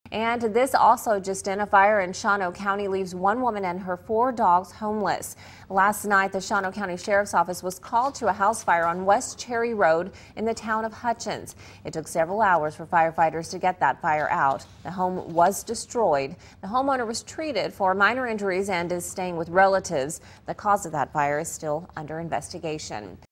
And this also just in, a fire in Shawano County leaves one woman and her 4 dogs homeless. Last night, the Shawano County Sheriff's Office was called to a house fire on West Cherry Road in the town of Hutchins. It took several hours for firefighters to get that fire out. The home was destroyed. The homeowner was treated for minor injuries and is staying with relatives. The cause of that fire is still under investigation.